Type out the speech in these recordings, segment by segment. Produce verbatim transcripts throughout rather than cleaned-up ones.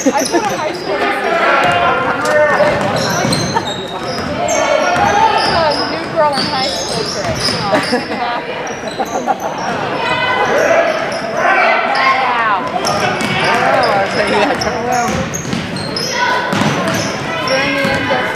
I put a high school. A new girl in high school trick. Oh, wow. Oh, I'll tell you that. Turn around. During the end of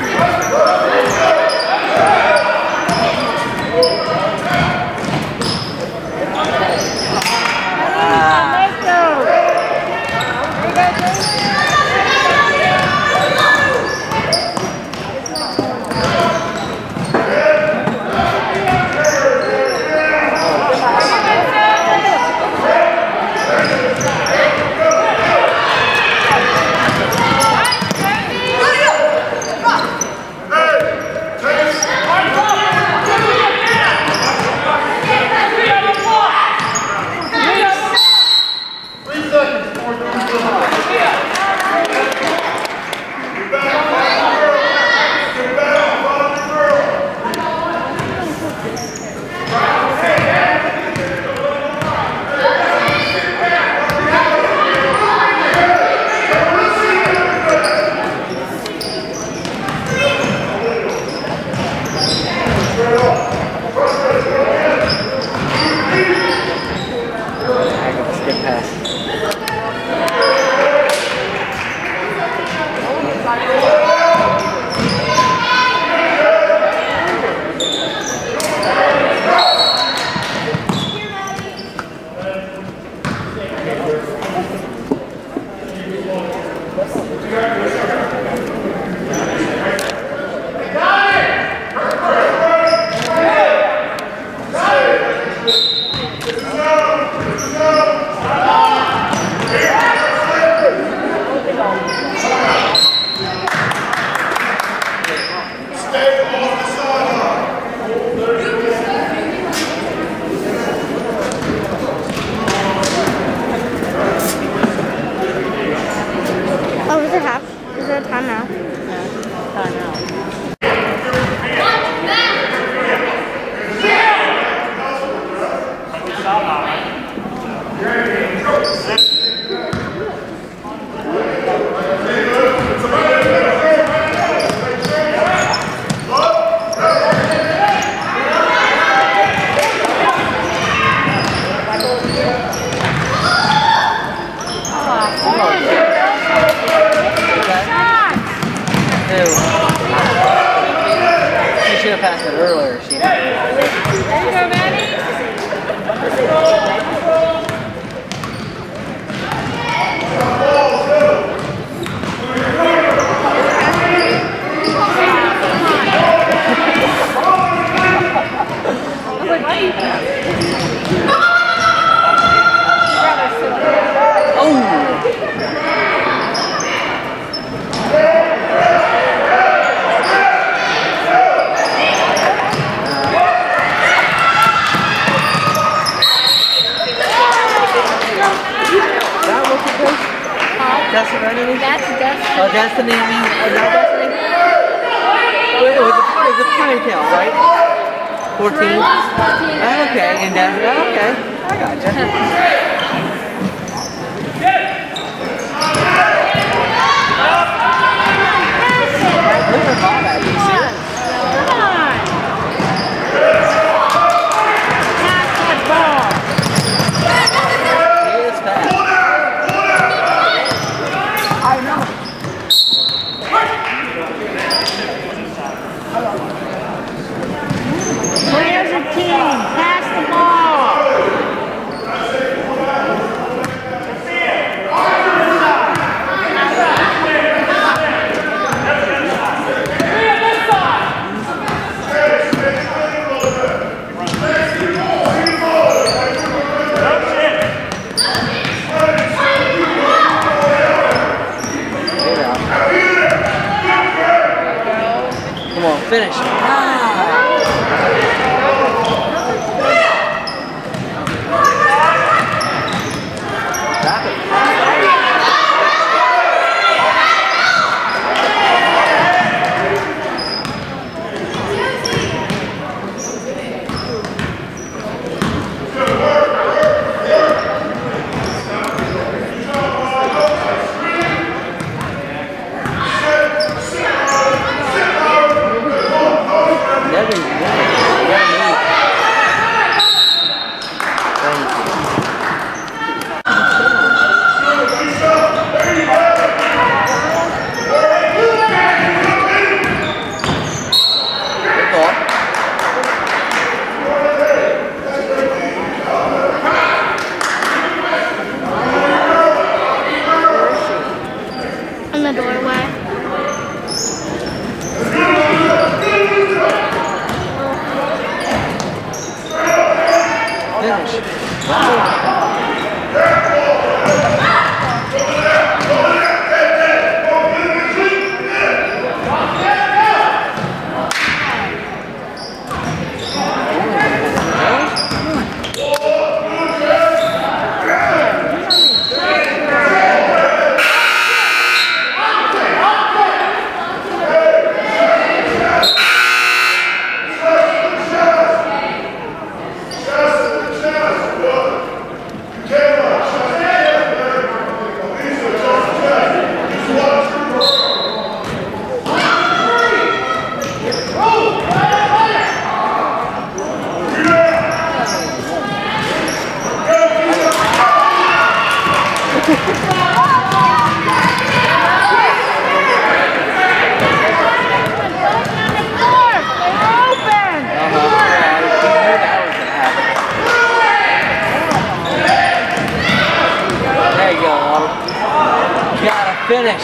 finish.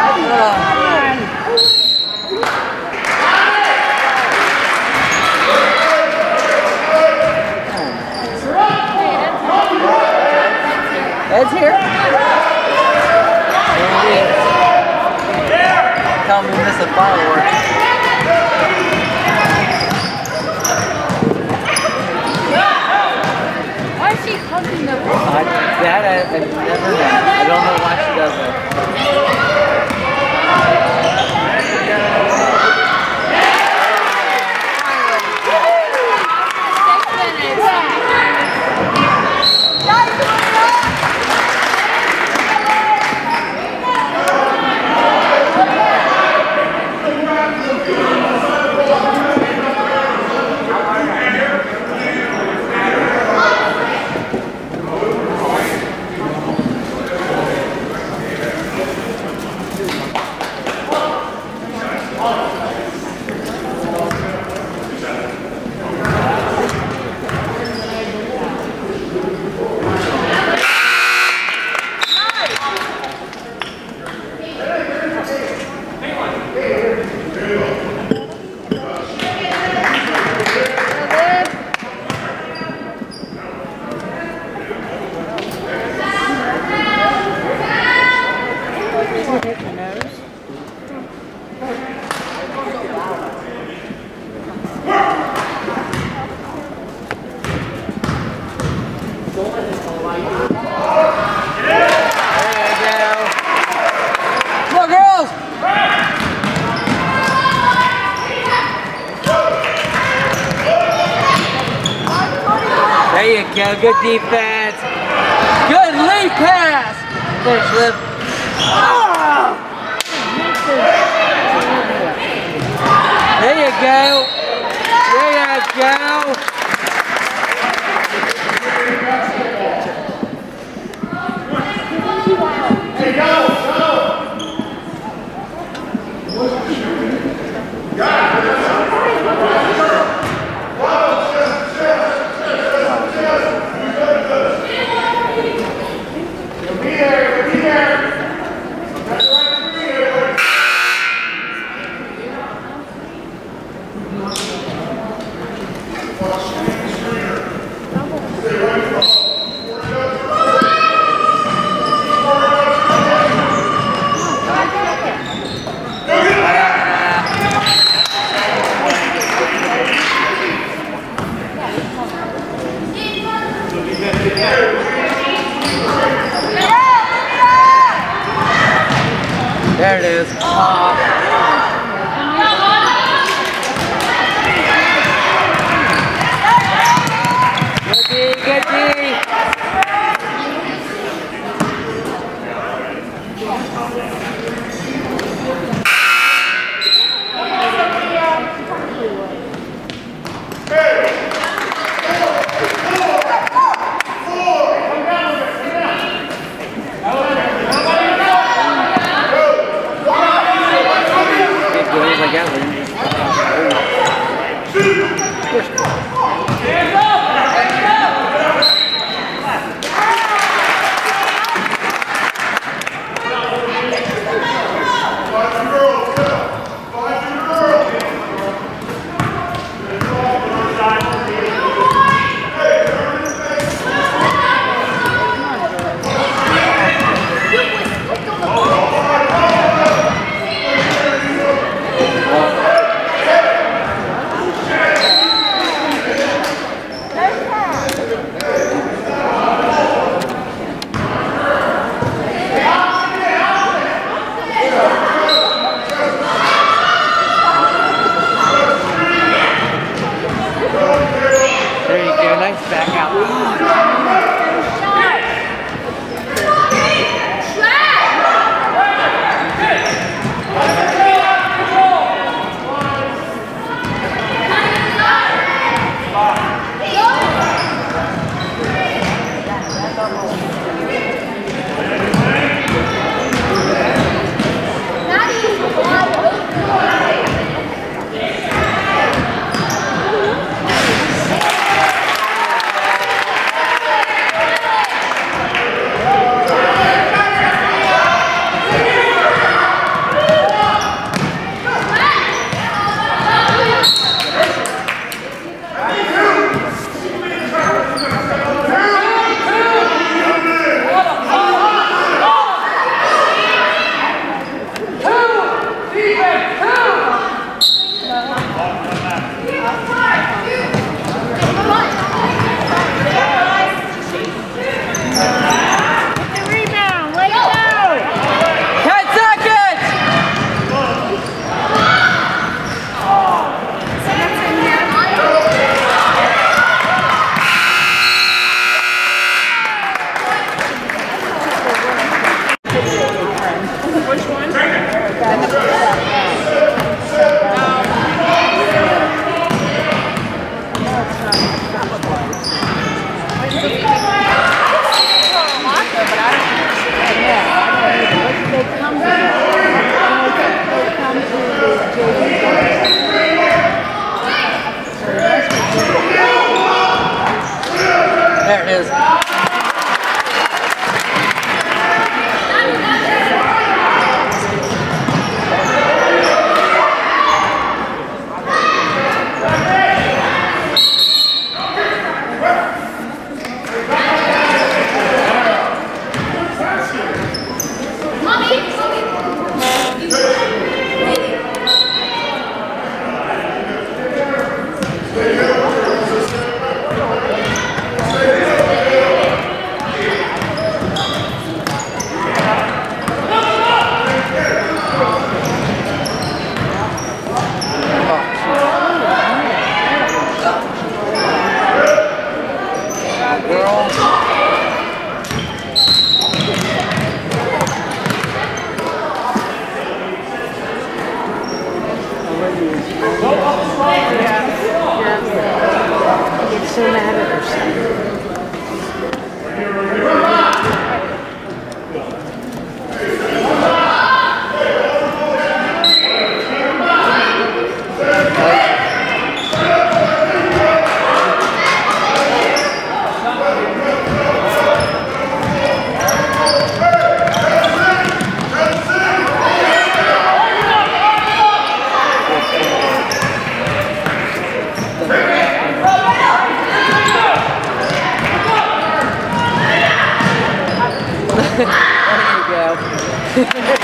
Ed's here? Tell me we missed a firework. Why is she hugging the I, that I, I've never known. I don't know why she does that. There you go, good defense. Good lead pass. Finish, Liv. Oh! There you go. There you go. Hey, go, go. Got it. There it is. Oh. Good D, good D. There it is. So mad at herself. There you go.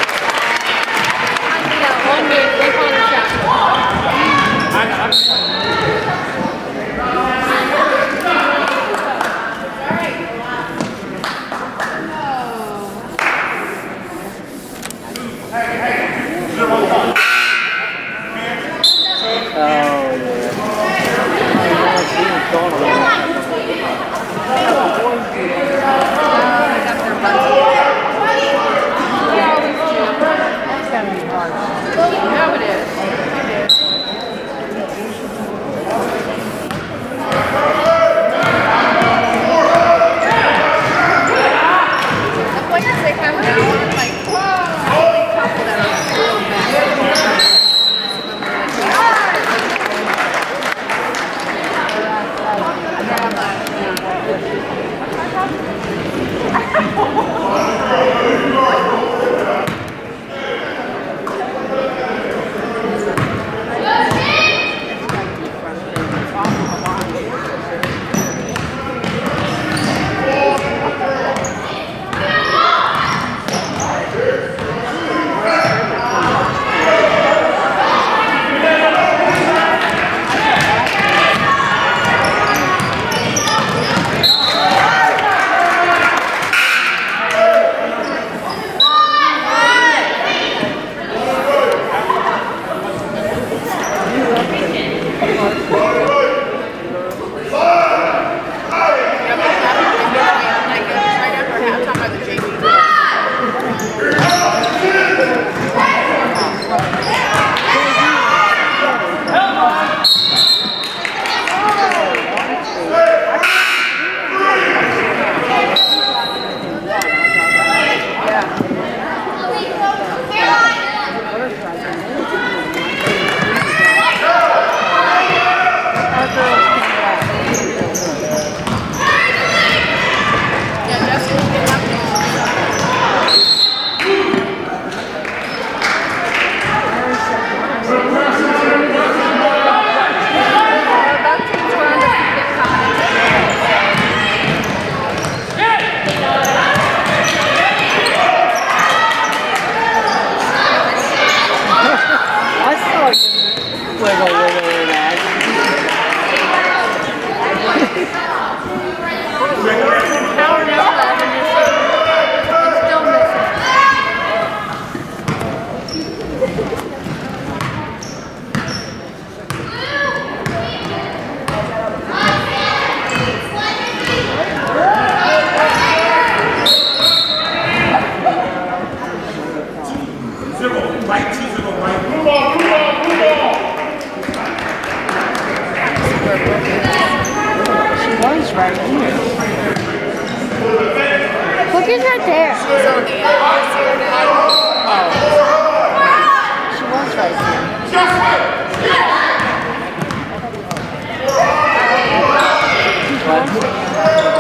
Right here. Look, he's right there. She's on the end. Oh. She was right there. What?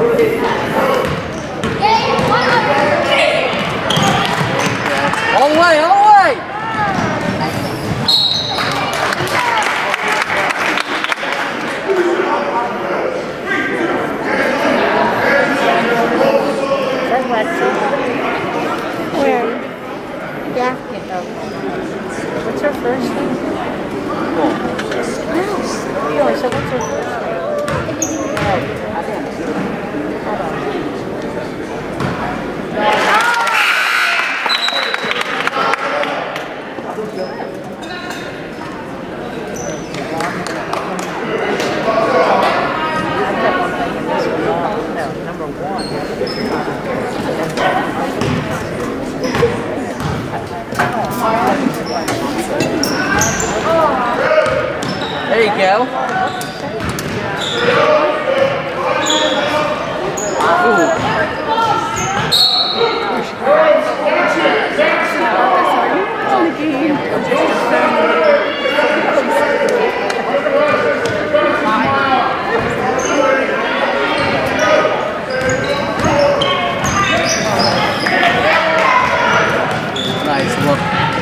All the way, all the way! Where? Yeah. What's her first name? No. So what's her first There you go. Ooh. Nice look.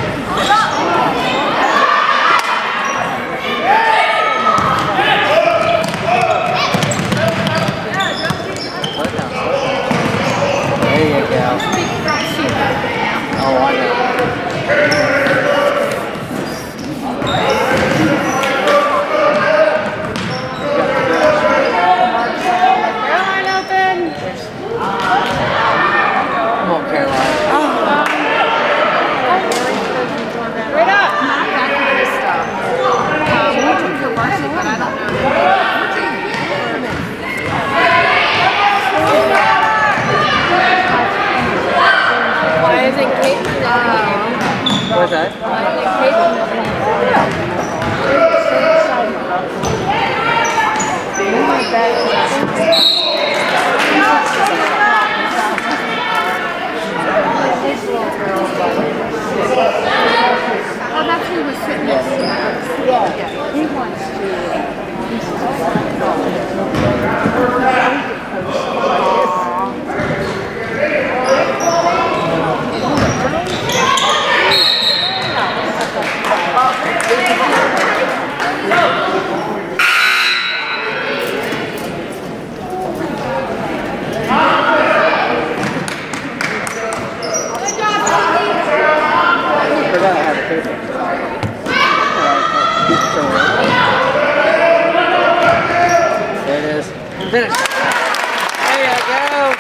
What's that? Oh, that's who was sitting next to us. Yeah. He wants There it is. Finish. There you go.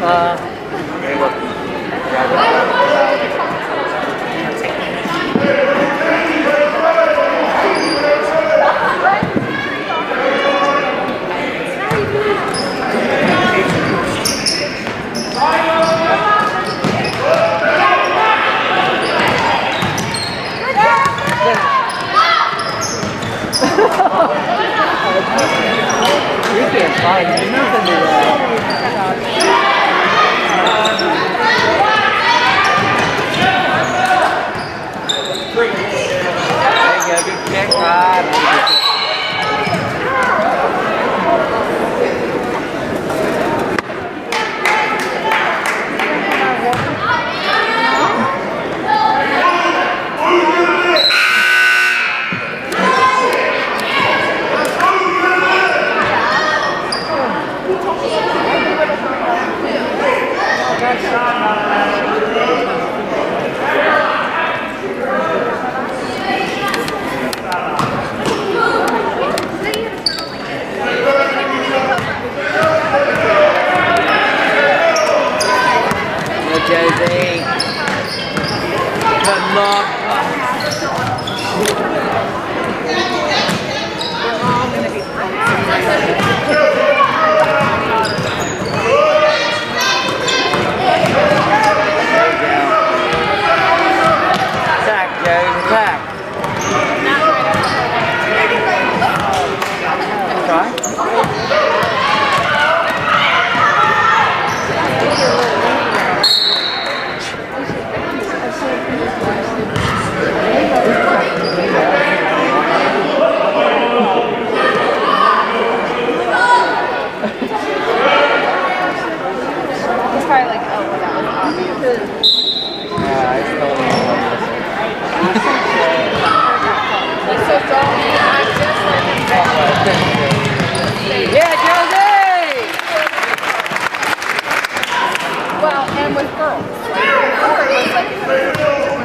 Uh, you can't find nothing to that. There you go, good kick, right? Josey. Good luck. Attack, Joey, attack. It's probably like, oh, well, that was obvious. Yeah, I still don't know. It's so dull. I'm just like, yeah, Josey! well, and with girls. Like, before it was like,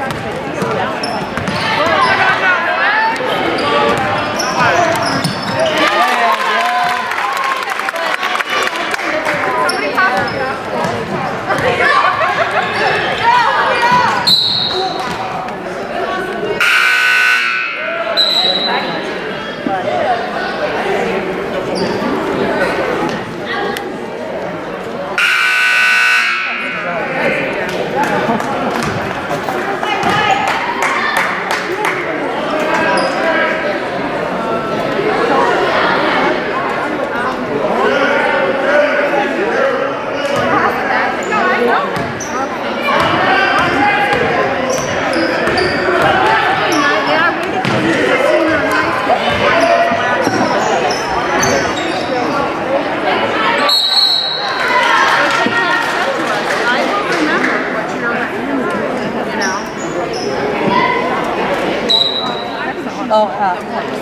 Oh, uh,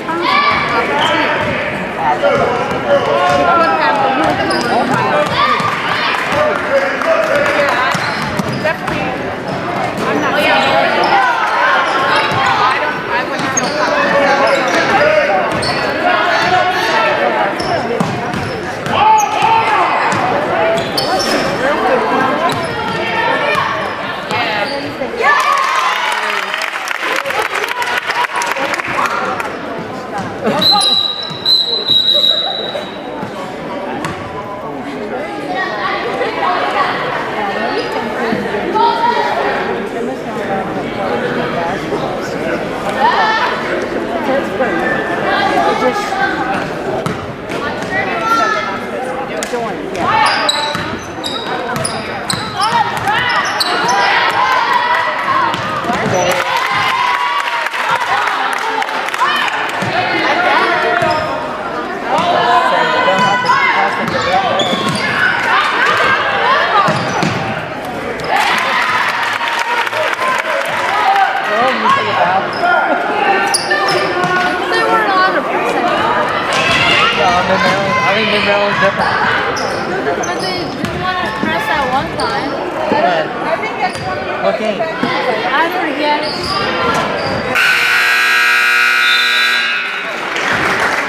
Maryland's different. But they didn't want to press that one time. What? I think that's one of the What game? I forget.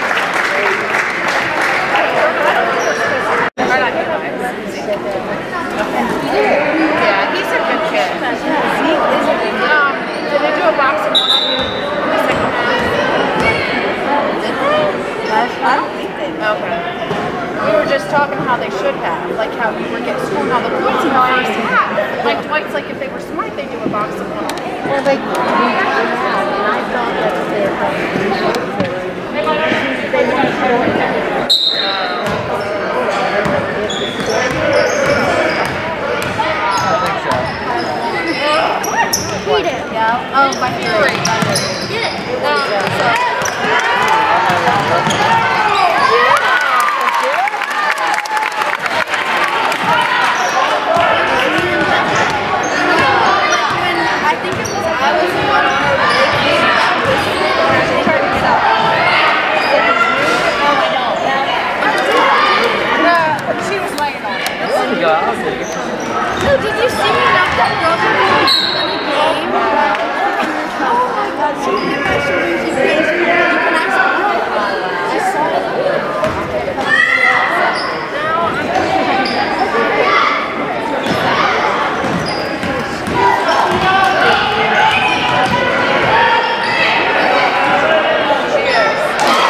Or not, Yeah, he's a good kid. Um, did they do a boxing one on you in the second half? Did they? I don't think they did. Okay. We were just talking how they should have, like how we were getting scored all the points in the first half. Like Dwight's like if they were smart, they do a boxing one on you. Well, they could have, and I thought that they were they wanted to Eat it. Yeah. Oh, my favorite. Get it. No. I think it was I was the one on her leg. She tried to get up. Oh, I know. Uh, she was laying on it. There you go. I'll take it. No, did you see me knock that girl in the game? Oh my God, she hit my shoulder. She raised me. You can actually I saw it. Now I'm cheers.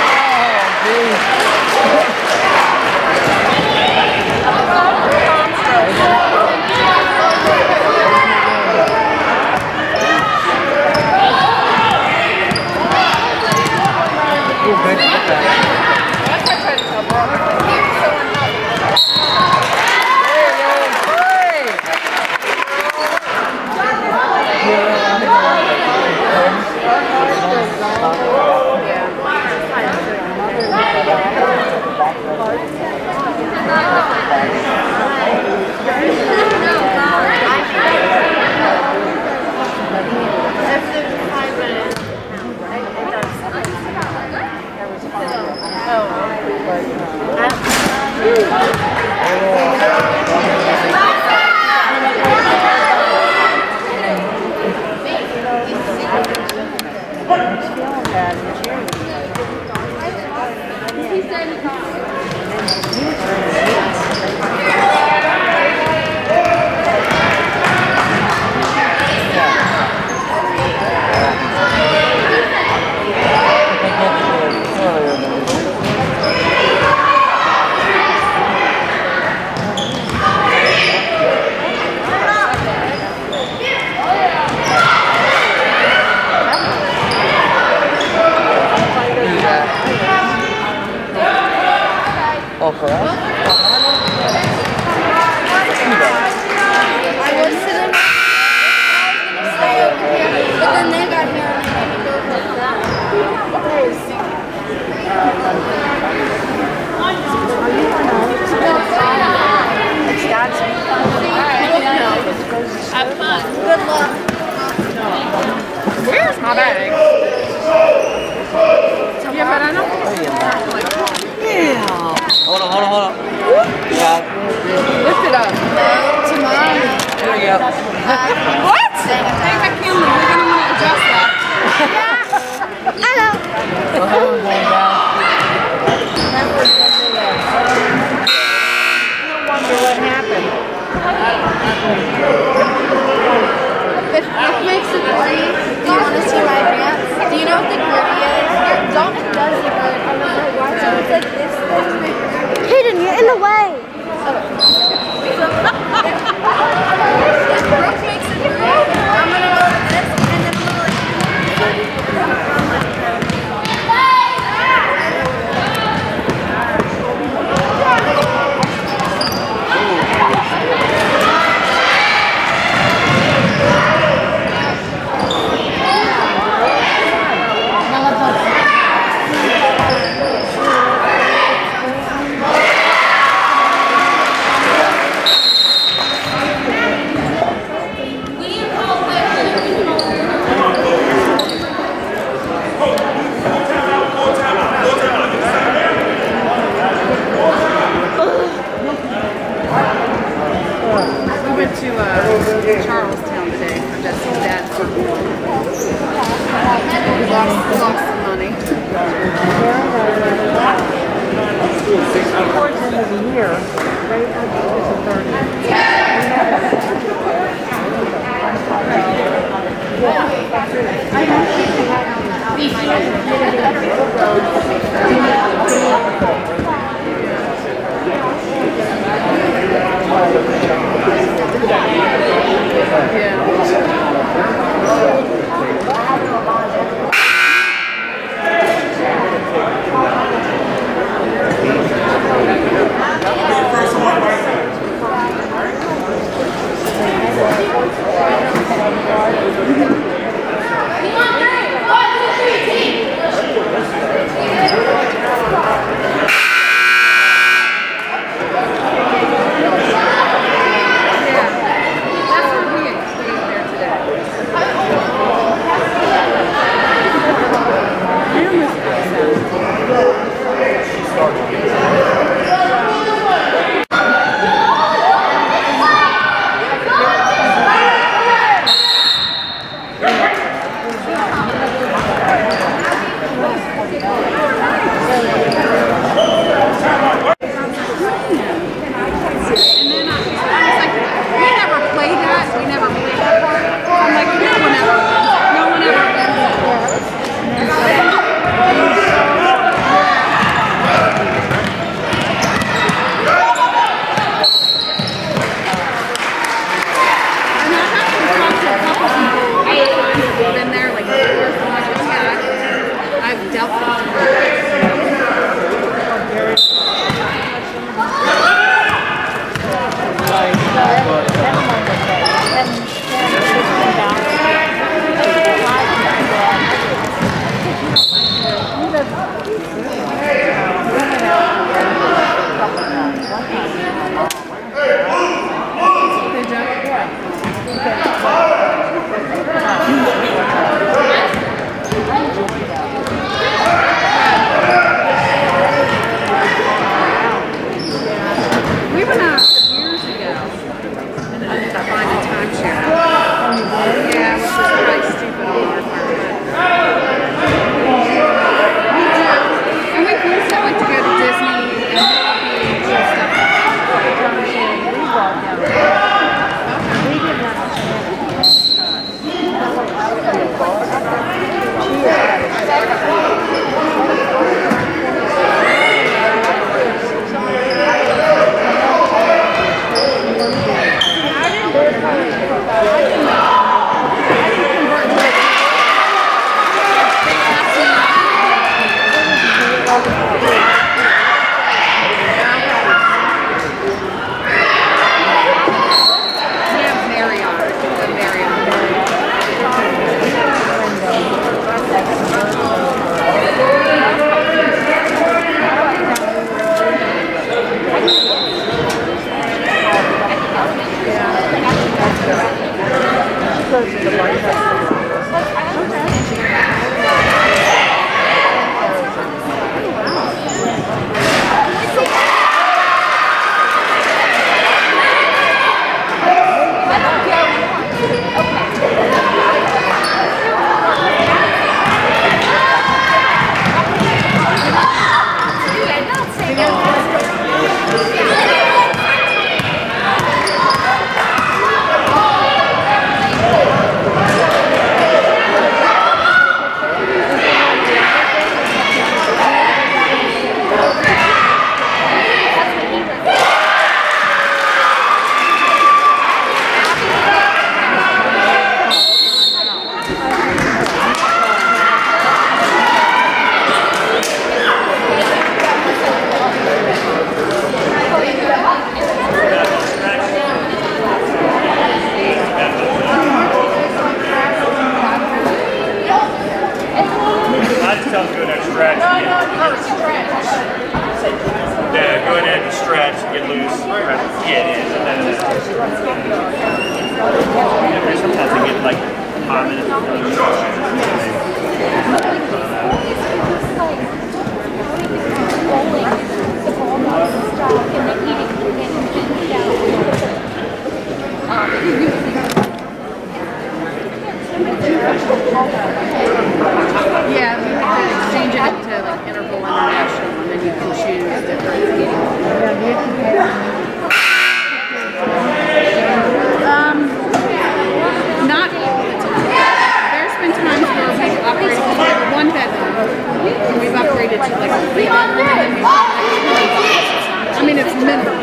Oh, for us? I was sitting I was gonna stay over here, but then they got here and I had to go for that. It's God's have fun. Good luck. Where's my bag? Yeah, but I don't think it's Yeah. Hold on, hold on, hold on. Yeah. lift it up. Tomorrow. There we go. What? Hey, McKinley, we're going to want to adjust that. I know. Oh, going down. That was when they uh, I wonder what happened. If it makes it gritty, do you want to see my pants? Do you know what the gritty is? Dalton does the gritty. I don't know why. So it's like this thing. Hayden, you're in the way. If Brooke makes it gritty, I'm going to go with this and then we'll like... Charlestown today for Jesse's dad's birthday. We lost, lost some money. Towards the end of the year, right after the thirtieth. We went out years ago and ended up buying a timeshare. Yeah, which was quite stupid on our part. We do. And we used to like to go to Disney and Beach and stuff like yeah, we have to exchange it to like Interval International, and then you can choose different. Um, not all the time. There's been times where we've upgraded to like a one bedroom, and we've upgraded to like a three bedroom, and then we've upgraded. I mean, it's minimal.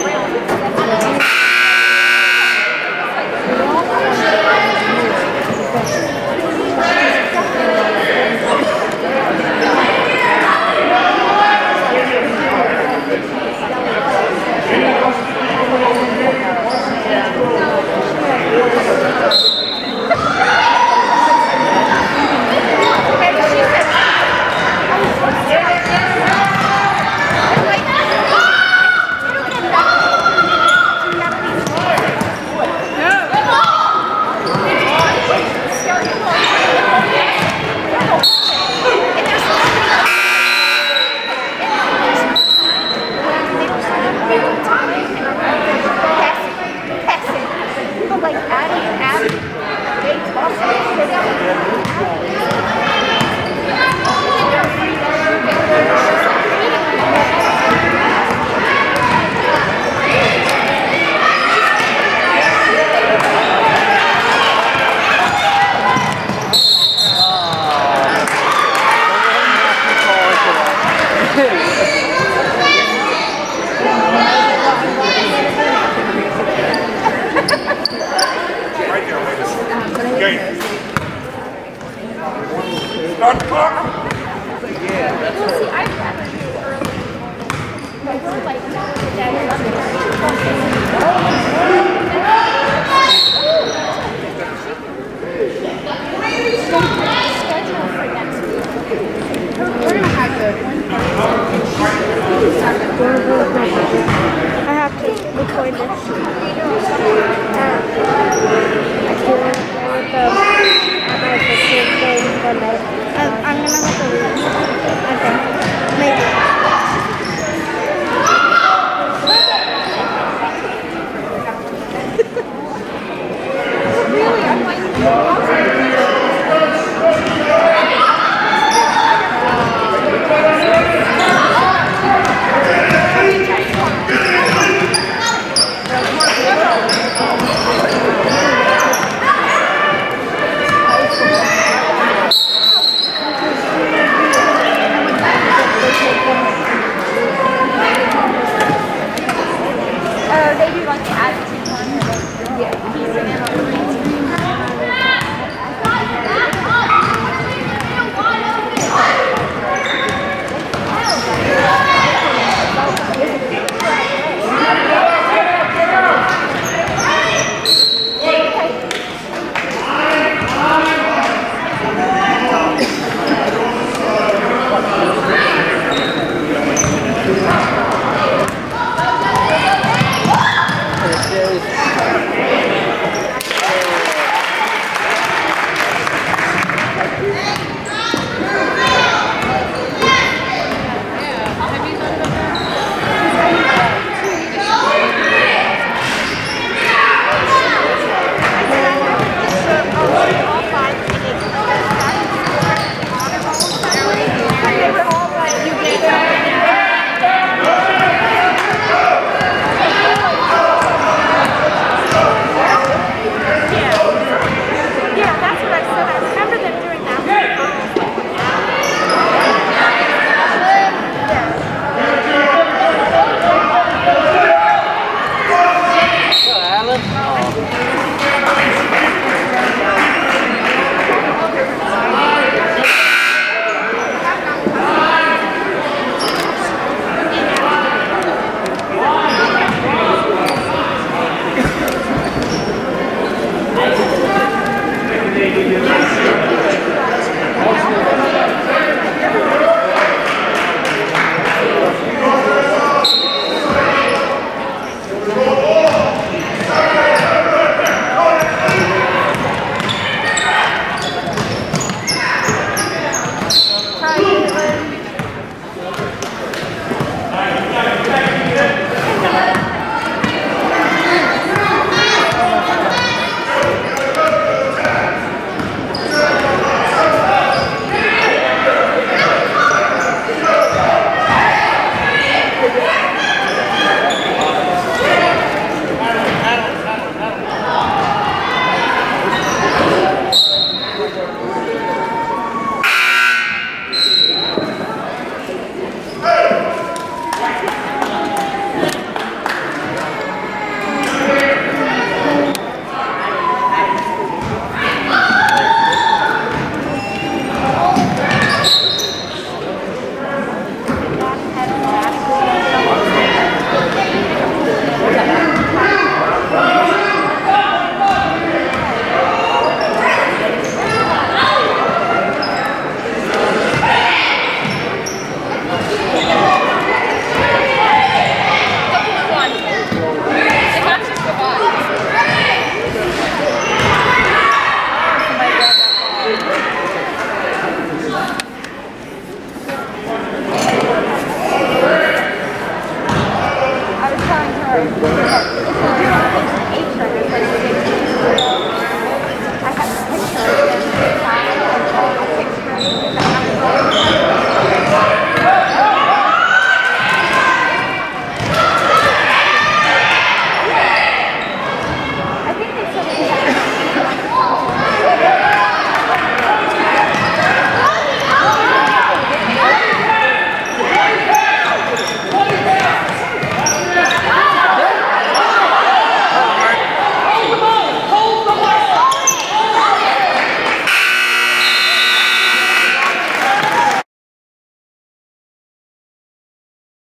Right